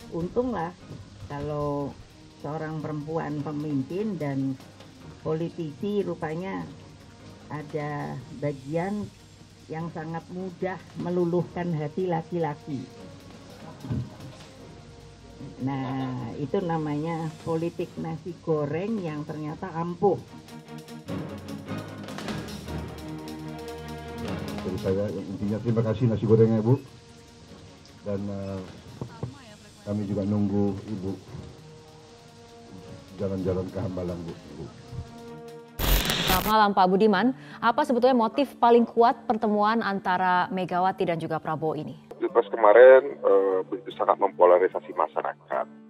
untunglah kalau seorang perempuan pemimpin dan politisi rupanya ada bagian yang sangat mudah meluluhkan hati laki-laki. Nah, itu namanya politik nasi goreng yang ternyata ampuh. Dari saya intinya terima kasih nasi gorengnya Bu, dan kami juga nunggu Ibu jalan-jalan ke Hambalang Bu. Selamat malam Pak Budiman, apa sebetulnya motif paling kuat pertemuan antara Megawati dan juga Prabowo ini? Pilpres kemarin begitu sangat mempolarisasi masyarakat.